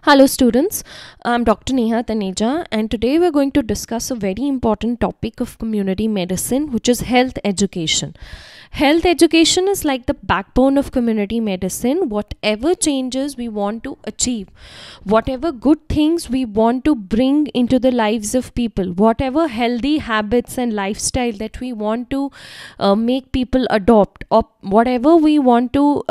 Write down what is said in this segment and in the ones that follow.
Hello students, I'm Dr. Neha Taneja, and today we're going to discuss a very important topic of community medicine, which is health education. Health education is like the backbone of community medicine. Whatever changes we want to achieve, whatever good things we want to bring into the lives of people, whatever healthy habits and lifestyle that we want to make people adopt, or whatever we want to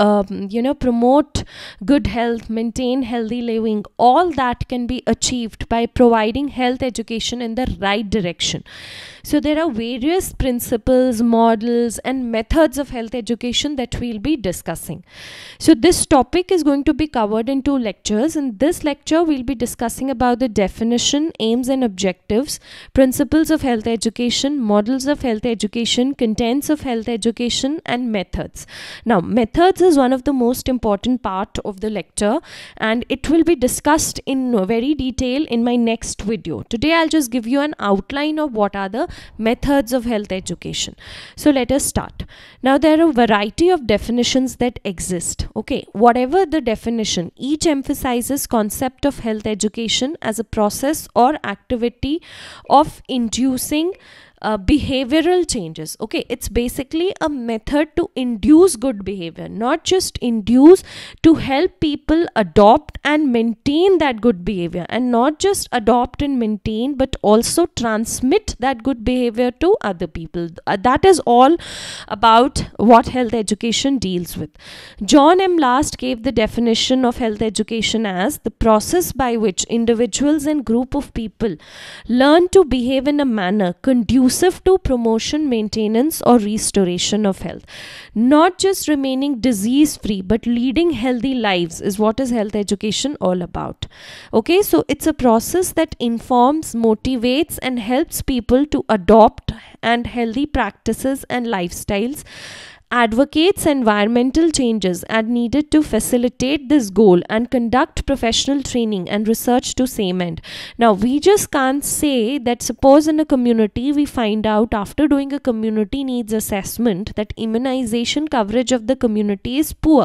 promote good health, maintain healthy living, all that can be achieved by providing health education in the right direction. So there are various principles, models and methods of health education that we'll be discussing. So this topic is going to be covered in 2 lectures. In this lecture, we'll be discussing about the definition, aims and objectives, principles of health education, models of health education, contents of health education and methods. Now, methods is one of the most important part of the lecture, and it will be discussed in very detail in my next video. Today, I'll just give you an outline of what are the methods of health education. So let us start. Now, there are a variety of definitions that exist. Okay, whatever the definition, each emphasizes concept of health education as a process or activity of inducing behavioral changes. Okay, it's basically a method to induce good behavior, not just induce, to help people adopt and maintain that good behavior, and not just adopt and maintain, but also transmit that good behavior to other people. That is all about what health education deals with. John M. Last gave the definition of health education as the process by which individuals and group of people learn to behave in a manner conducive to promotion, maintenance or restoration of health. Not just remaining disease free, but leading healthy lives is what is health education all about. Okay, so it's a process that informs, motivates and helps people to adopt and healthy practices and lifestyles, advocates environmental changes are needed to facilitate this goal, and conduct professional training and research to same end. Now, we just can't say that suppose in a community we find out after doing a community needs assessment that immunization coverage of the community is poor.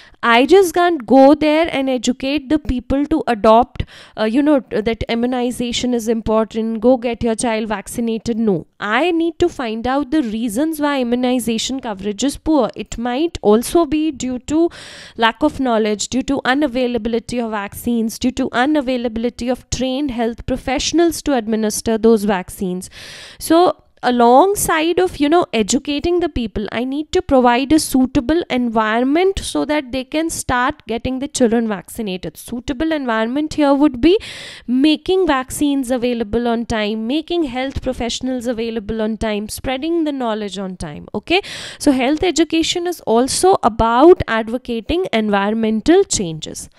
I just can't go there and educate the people to adopt, that immunization is important, go get your child vaccinated. No, I need to find out the reasons why immunization coverage is poor. It might also be due to lack of knowledge, due to unavailability of vaccines, due to unavailability of trained health professionals to administer those vaccines. So, alongside of educating the people, I need to provide a suitable environment so that they can start getting the children vaccinated. Suitable environment here would be making vaccines available on time, making health professionals available on time, spreading the knowledge on time. Okay, so health education is also about advocating environmental changes.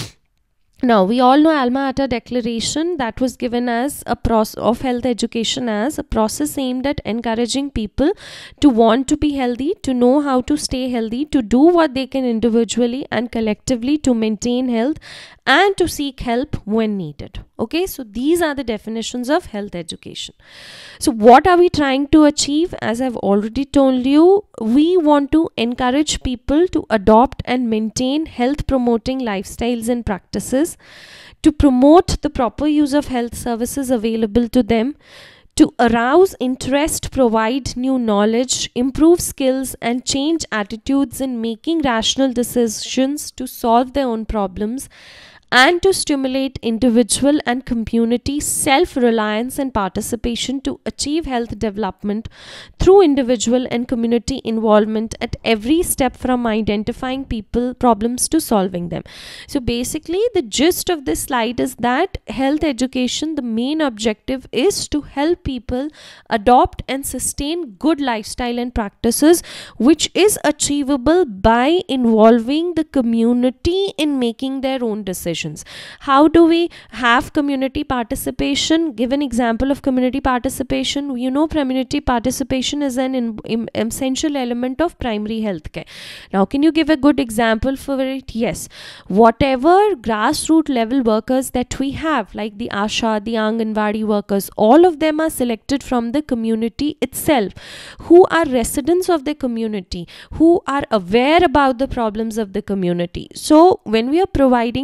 Now, we all know Alma Ata Declaration that was given as a process of health education as a process aimed at encouraging people to want to be healthy, to know how to stay healthy, to do what they can individually and collectively to maintain health, and to seek help when needed. Okay, so these are the definitions of health education. So what are we trying to achieve? As I've already told you, we want to encourage people to adopt and maintain health promoting lifestyles and practices, to promote the proper use of health services available to them, to arouse interest, provide new knowledge, improve skills and change attitudes in making rational decisions to solve their own problems, and to stimulate individual and community self-reliance and participation to achieve health development through individual and community involvement at every step, from identifying people problems to solving them. So basically the gist of this slide is that health education, the main objective is to help people adopt and sustain good lifestyle and practices, which is achievable by involving the community in making their own decisions. How do we have community participation? Give an example of community participation. Community participation is an essential element of primary health care. Now, can you give a good example for it? Yes. Whatever grassroots level workers that we have, like the ASHA, the Anganwadi workers, all of them are selected from the community itself, who are residents of the community, who are aware about the problems of the community. So, when we are providing health education,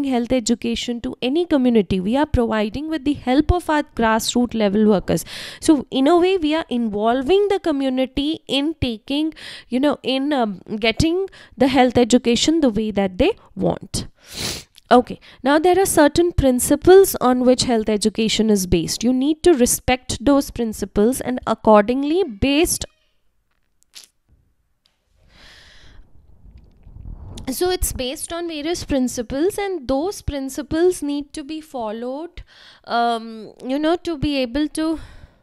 education to any community, we are providing with the help of our grassroots level workers. So in a way, we are involving the community in taking, in getting the health education the way that they want. Okay, now there are certain principles on which health education is based. You need to respect those principles, and accordingly, so it's based on various principles, and those principles need to be followed, to be able to,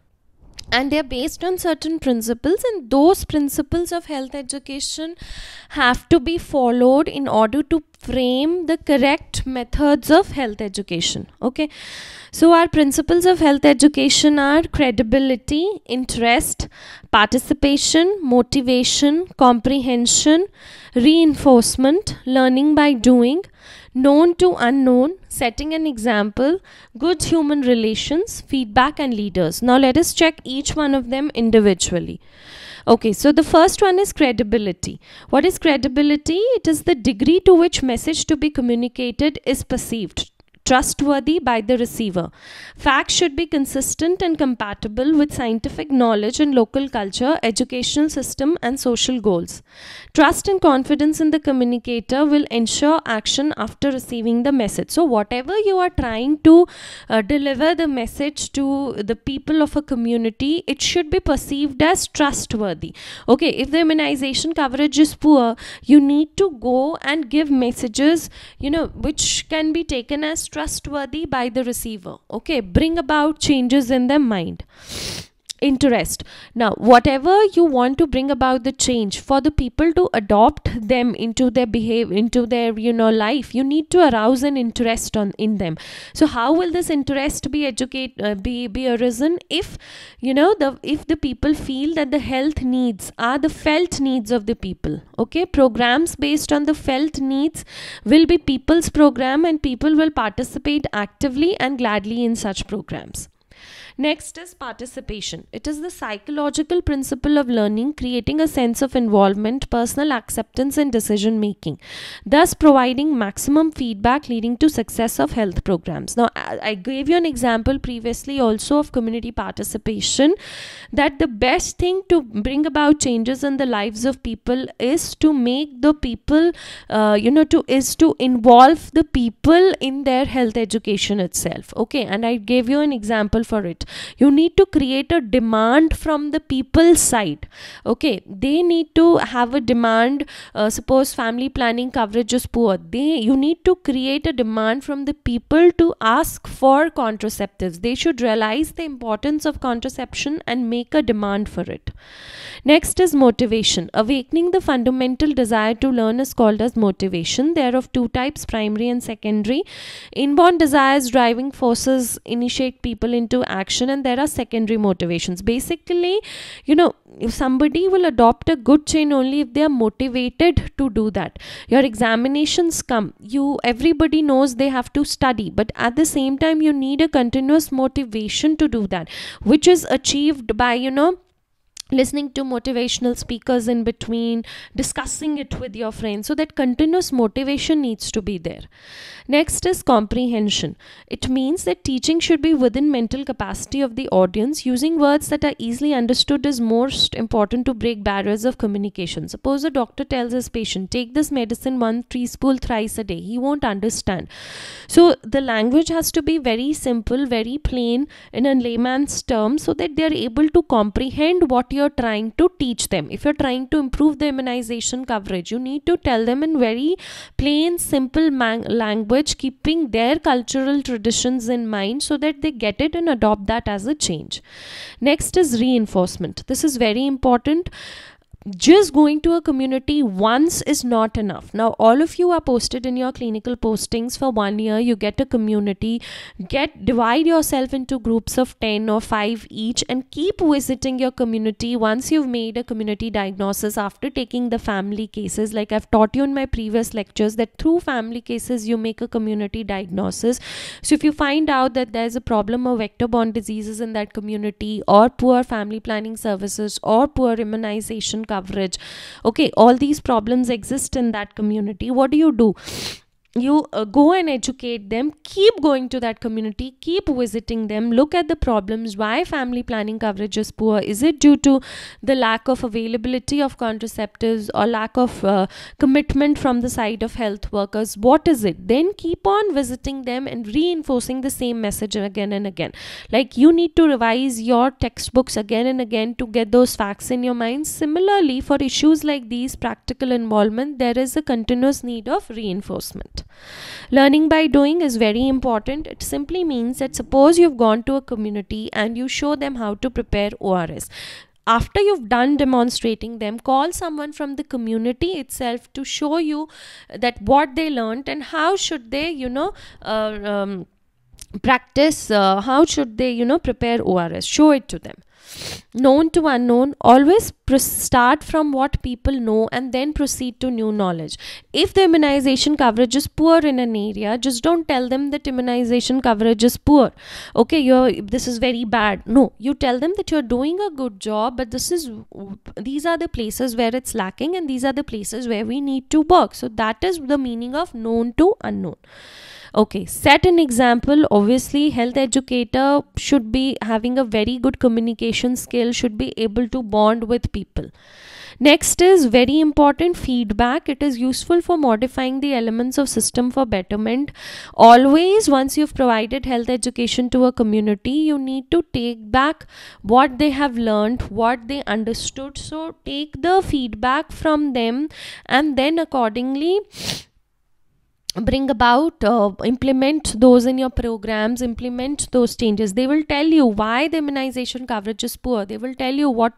and they're based on certain principles, and those principles of health education have to be followed in order to frame the correct methods of health education. Okay, so our principles of health education are credibility, interest, participation, motivation, comprehension, reinforcement, learning by doing, known to unknown, setting an example, good human relations, feedback, and leaders. Now let us check each one of them individually. Okay, so the first one is credibility. What is credibility? It is the degree to which message to be communicated is perceived trustworthy by the receiver. Facts should be consistent and compatible with scientific knowledge and local culture, educational system, and social goals. Trust and confidence in the communicator will ensure action after receiving the message. So whatever you are trying to deliver the message to the people of a community, it should be perceived as trustworthy. Okay, if the immunization coverage is poor, you need to go and give messages, which can be taken as trustworthy by the receiver. Okay, bring about changes in their mind. Interest. Now, whatever you want to bring about the change for the people to adopt them into their behavior, into their life, you need to arouse an interest in them. So how will this interest be arisen if if the people feel that the health needs are the felt needs of the people? Okay, programs based on the felt needs will be people's program, and people will participate actively and gladly in such programs. Next is participation. It is the psychological principle of learning, creating a sense of involvement, personal acceptance, and decision making, thus providing maximum feedback leading to success of health programs. Now, I gave you an example previously also of community participation, that the best thing to bring about changes in the lives of people is to make the people, to involve the people in their health education itself. Okay, and I gave you an example for it. You need to create a demand from the people's side. Okay, they need to have a demand. Suppose family planning coverage is poor, you need to create a demand from the people to ask for contraceptives. They should realize the importance of contraception and make a demand for it. Next is motivation. Awakening the fundamental desire to learn is called as motivation. They are of two types, primary and secondary. Inborn desires, driving forces, initiate people into action, and there are secondary motivations. Basically, if somebody will adopt a good change only if they are motivated to do that. Your examinations come, everybody knows they have to study, but at the same time you need a continuous motivation to do that, which is achieved by listening to motivational speakers in between, discussing it with your friends. So that continuous motivation needs to be there. Next is comprehension. It means that teaching should be within mental capacity of the audience. Using words that are easily understood is most important to break barriers of communication. Suppose a doctor tells his patient, take this medicine 1 teaspoon thrice a day. He won't understand. So the language has to be very simple, very plain in a layman's terms, so that they are able to comprehend what you're trying to teach them. If you're trying to improve the immunization coverage, you need to tell them in very plain, simple language, keeping their cultural traditions in mind, so that they get it and adopt that as a change. Next is reinforcement. This is very important. Just going to a community once is not enough. Now, all of you are posted in your clinical postings for 1 year. You get a community, divide yourself into groups of 10 or 5 each, and keep visiting your community. Once you've made a community diagnosis, after taking the family cases, like I've taught you in my previous lectures, that through family cases you make a community diagnosis. So if you find out that there's a problem of vector-borne diseases in that community, or poor family planning services, or poor immunization coverage, okay, all these problems exist in that community, what do? you go and educate them, keep going to that community, keep visiting them, look at the problems. Why family planning coverage is poor? Is it due to the lack of availability of contraceptives or lack of commitment from the side of health workers? What is it? Then keep on visiting them and reinforcing the same message again and again. Like, you need to revise your textbooks again and again to get those facts in your mind. Similarly, for issues like these, practical involvement, there is a continuous need of reinforcement. Learning by doing is very important. It simply means that suppose you've gone to a community and you show them how to prepare ORS. After you've done demonstrating them, call someone from the community itself to show you that what they learned and how should they, practice, how should they, prepare ORS. Show it to them. Known to unknown, always start from what people know and then proceed to new knowledge. If the immunization coverage is poor in an area, just don't tell them that immunization coverage is poor. Okay, this is very bad. No, you tell them that you're doing a good job, but these are the places where it's lacking and these are the places where we need to work. So that is the meaning of known to unknown. Okay, set an example. Obviously, health educator should be having a very good communication skill, should be able to bond with people. Next is very important, feedback. It is useful for modifying the elements of system for betterment. Always, once you've provided health education to a community, you need to take back what they have learned, what they understood. So take the feedback from them and then accordingly bring about, implement those in your programs, implement those changes. They will tell you why the immunization coverage is poor. They will tell you what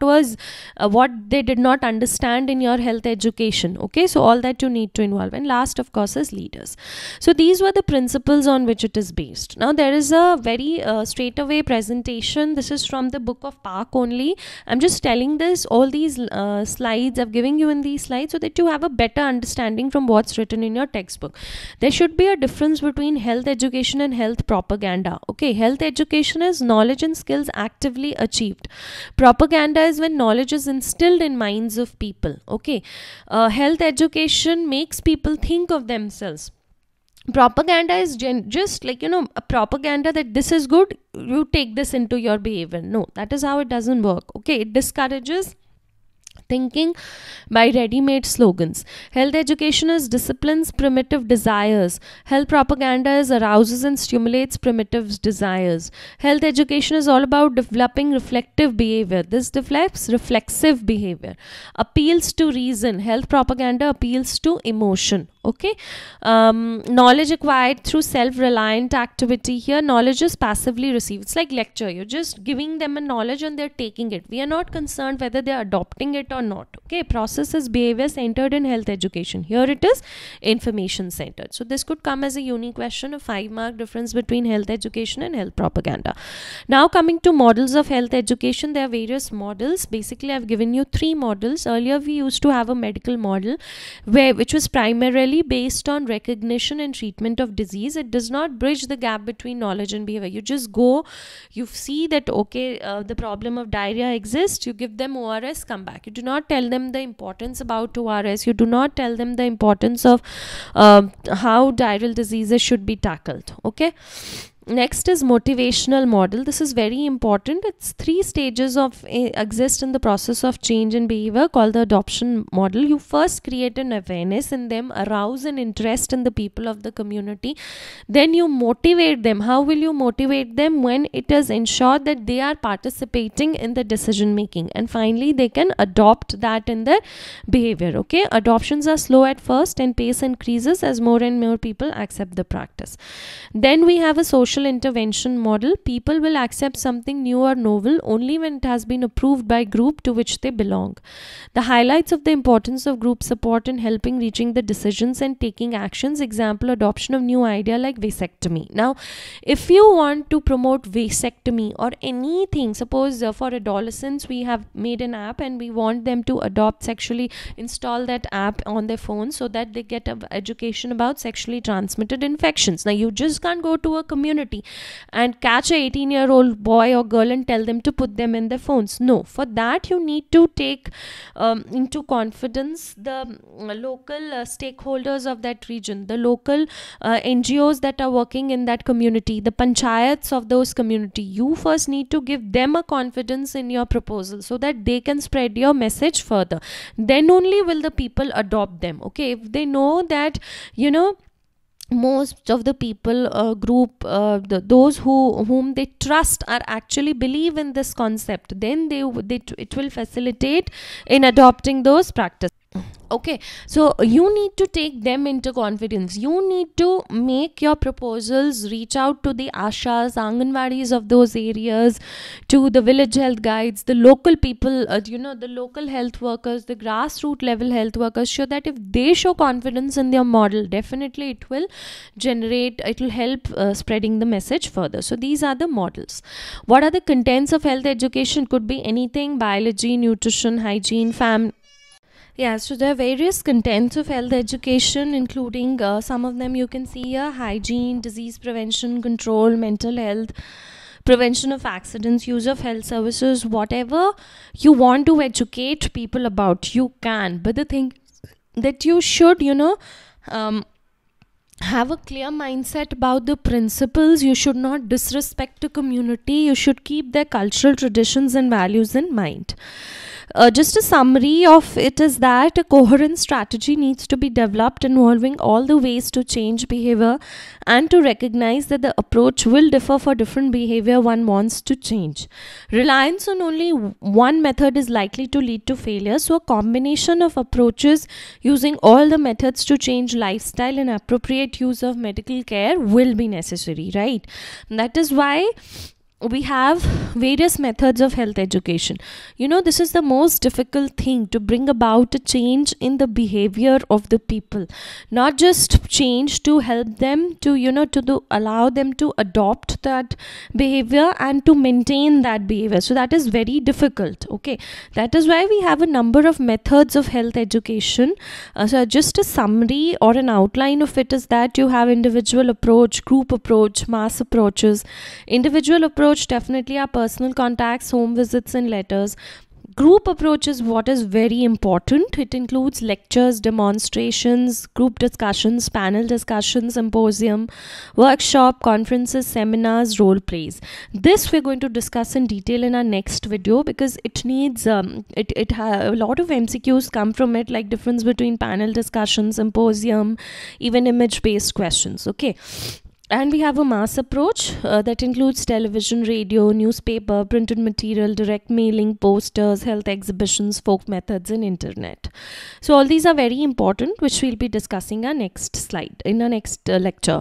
they did not understand in your health education. Okay, so all that you need to involve. And last, of course, is leaders. So these were the principles on which it is based. Now there is a very straightaway presentation. This is from the book of Park only. I'm just telling this, all these slides I'm giving you in these slides so that you have a better understanding from what's written in your textbook. There should be a difference between health education and health propaganda. Okay, health education is knowledge and skills actively achieved. Propaganda is when knowledge is instilled in minds of people. Okay, health education makes people think of themselves. Propaganda is just like, a propaganda that this is good, you take this into your behavior. No, that is how it doesn't work. Okay, it discourages thinking by ready-made slogans. Health education is disciplines primitive desires. Health propaganda is arouses and stimulates primitive desires. Health education is all about developing reflective behavior. This develops reflexive behavior. Appeals to reason. Health propaganda appeals to emotion. Okay, knowledge acquired through self-reliant activity. Here knowledge is passively received. It's like lecture. You're just giving them a knowledge and they're taking it. We are not concerned whether they're adopting it or not. Okay, process is behavior centered in health education. Here it is information centered. So this could come as a unique question, a 5-mark difference between health education and health propaganda. Now coming to models of health education, there are various models. Basically I've given you 3 models. Earlier we used to have a medical model which was primarily based on recognition and treatment of disease. It does not bridge the gap between knowledge and behavior. You just go, you see that okay, the problem of diarrhea exists, you give them ORS, come back. You do not tell them the importance about ORS. You do not tell them the importance of how diarrheal diseases should be tackled. Okay. Next is motivational model. This is very important. It's 3 stages of exist in the process of change in behavior called the adoption model. You first create an awareness in them, arouse an interest in the people of the community. Then you motivate them. How will you motivate them? When it is ensured that they are participating in the decision making, and finally they can adopt that in their behavior. Okay, adoptions are slow at first and pace increases as more and more people accept the practice. Then we have a social intervention model. People will accept something new or novel only when it has been approved by group to which they belong. The highlights of the importance of group support in helping reaching the decisions and taking actions. Example, adoption of new idea like vasectomy. Now, if you want to promote vasectomy or anything, suppose for adolescents we have made an app and we want them to adopt sexually, install that app on their phone so that they get education about sexually transmitted infections. Now, you just can't go to a community community and catch a 18-year-old boy or girl and tell them to put them in their phones. No, for that you need to take into confidence the local stakeholders of that region, the local NGOs that are working in that community, the panchayats of those community. You first need to give them a confidence in your proposal so that they can spread your message further. Then only will the people adopt them. Okay, if they know that, you know, most of the people group, those whom they trust are actually believe in this concept, then it will facilitate in adopting those practices. Okay, so you need to take them into confidence. You need to make your proposals reach out to the ashas, anganwadis of those areas, to the village health guides, the local people, the local health workers, the grassroots level health workers, so that if they show confidence in their model, definitely it will help spreading the message further. So these are the models. What are the contents of health education? Could be anything: biology, nutrition, hygiene, yeah, so there are various contents of health education, including some of them you can see here: hygiene, disease prevention, control, mental health, prevention of accidents, use of health services. Whatever you want to educate people about, you can. But the thing that you should, have a clear mindset about the principles. You should not disrespect the community. You should keep their cultural traditions and values in mind. Just a summary of it is that a coherent strategy needs to be developed involving all the ways to change behavior and to recognize that the approach will differ for different behavior one wants to change. Reliance on only one method is likely to lead to failure, so a combination of approaches using all the methods to change lifestyle and appropriate use of medical care will be necessary, right? That is why we have various methods of health education. This is the most difficult thing, to bring about a change in the behavior of the people, not just change to help them to allow them to adopt that behavior and to maintain that behavior. So that is very difficult. Okay, that is why we have a number of methods of health education. So just a summary or an outline of it is that you have individual approach, group approach, mass approaches. Individual approach definitely are personal contacts, home visits and letters. Group approach is what is very important. It includes lectures, demonstrations, group discussions, panel discussions, symposium, workshop, conferences, seminars, role plays. This we're going to discuss in detail in our next video, because it needs a lot of MCQs come from it, like difference between panel discussion, symposium, even image based questions. Okay. And we have a mass approach that includes television, radio, newspaper, printed material, direct mailing, posters, health exhibitions, folk methods, and internet. So all these are very important, which we'll be discussing our next slide in our next lecture.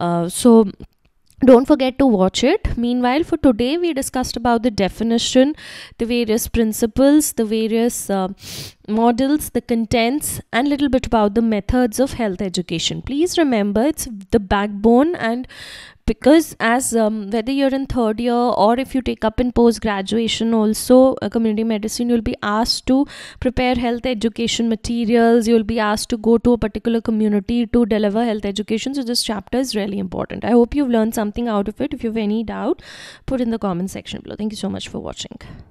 So don't forget to watch it. Meanwhile, for today, we discussed about the definition, the various principles, the various models, the contents, and a little bit about the methods of health education. Please remember, it's the backbone, and because as whether you're in third year or if you take up in post graduation also community medicine, you'll be asked to prepare health education materials. You'll be asked to go to a particular community to deliver health education. So this chapter is really important. I hope you've learned something out of it. If you have any doubt, put in the comment section below. Thank you so much for watching.